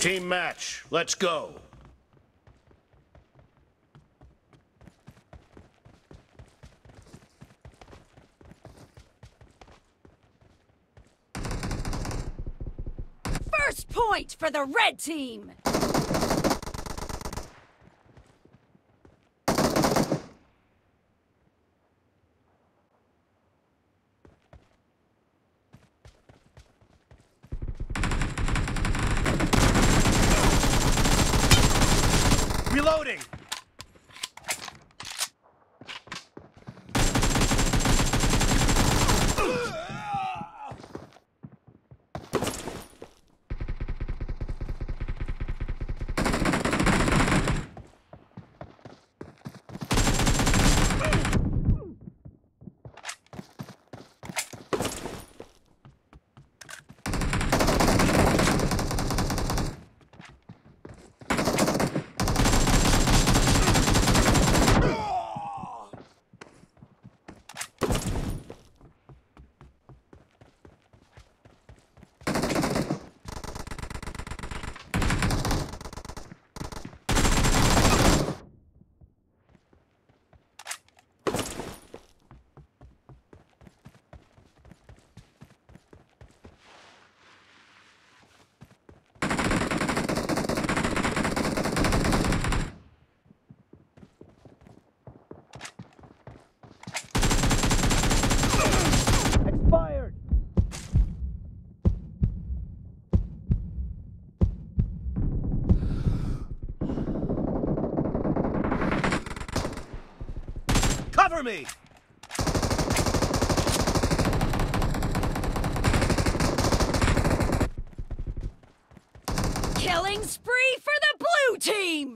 Team match, let's go. First point for the red team! Reloading! Expired! Cover me! Killing spree for the blue team!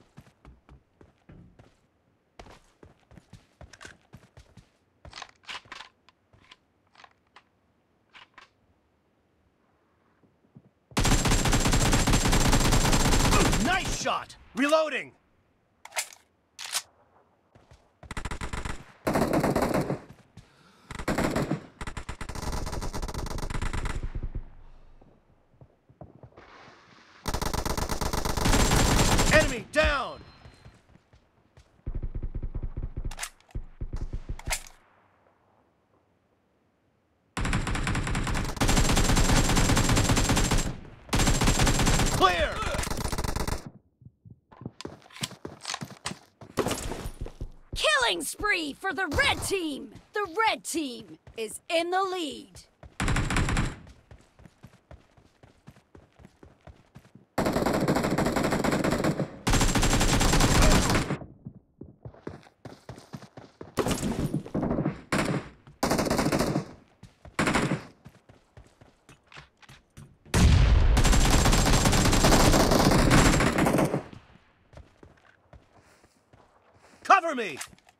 Nice shot! Reloading! Enemy down! Clear! Killing spree for the red team! The red team is in the lead. Cover me!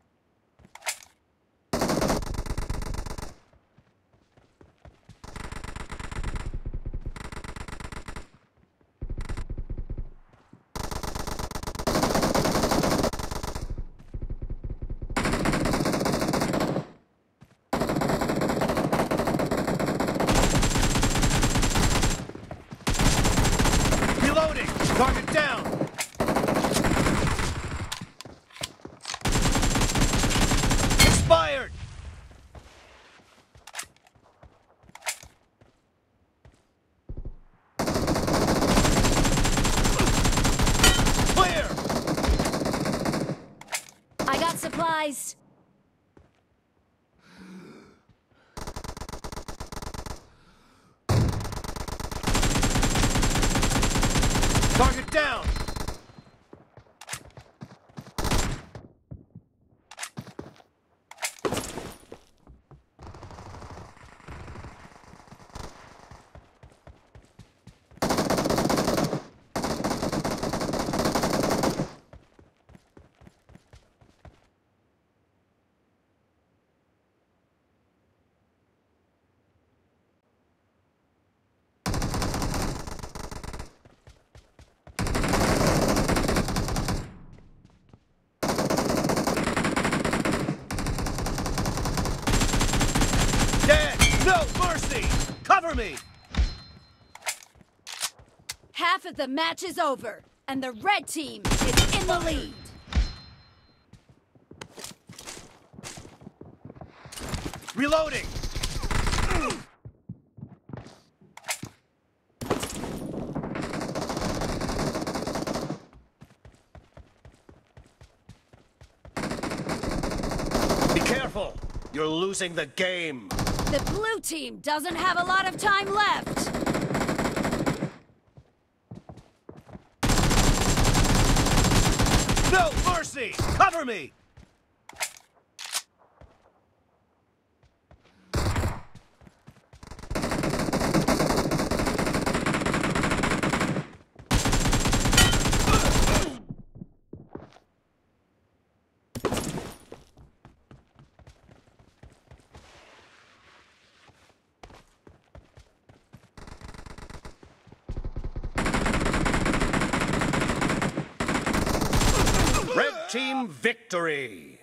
Reloading! Target down! Expired! Clear! I got supplies. Target down! Cover me! half of the match is over, and the red team is in the lead. Reloading! Be careful! You're losing the game. The blue team doesn't have a lot of time left. No mercy! Cover me! Red team victory!